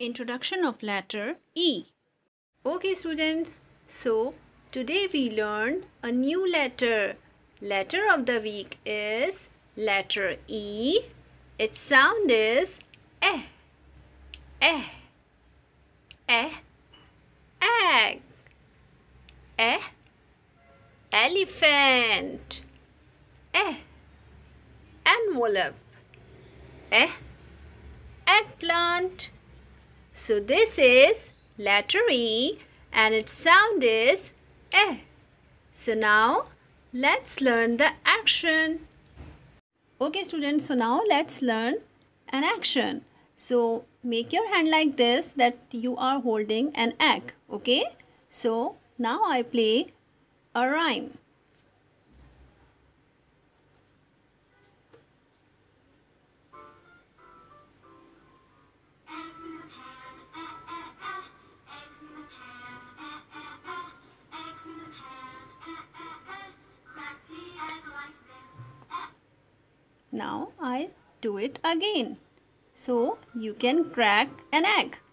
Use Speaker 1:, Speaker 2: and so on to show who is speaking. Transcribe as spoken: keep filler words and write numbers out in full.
Speaker 1: Introduction of letter E. Okay students, so today we learned a new letter. Letter of the week is letter E. Its sound is eh, eh, eh, egg, eh, elephant, eh, envelope, eh, eggplant. So this is letter E and its sound is eh. So now let's learn the action. Okay students, so now let's learn an action. So make your hand like this, that you are holding an egg. Okay, so now I play a rhyme. Now I do it again. So you can crack an egg.